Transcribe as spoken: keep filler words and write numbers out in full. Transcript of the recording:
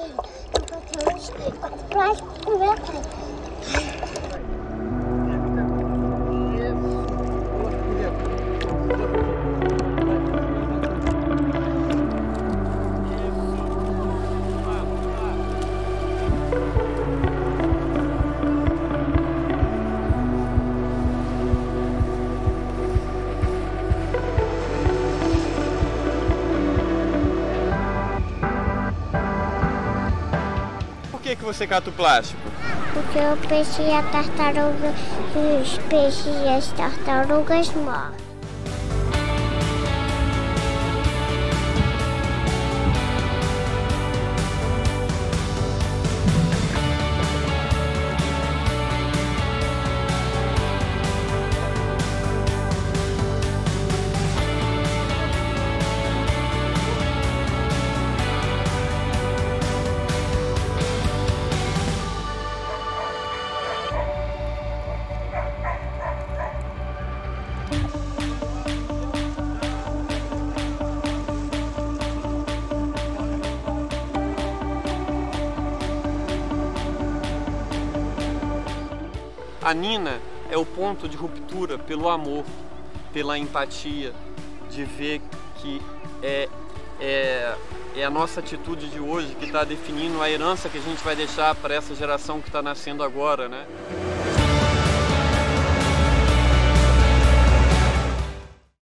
Plástico, né, pai? Por que que você cata o plástico? Porque o peixe e a tartaruga, os peixes e as tartarugas morrem. A Nina é o ponto de ruptura pelo amor, pela empatia, de ver que é, é, é a nossa atitude de hoje que está definindo a herança que a gente vai deixar para essa geração que está nascendo agora, né?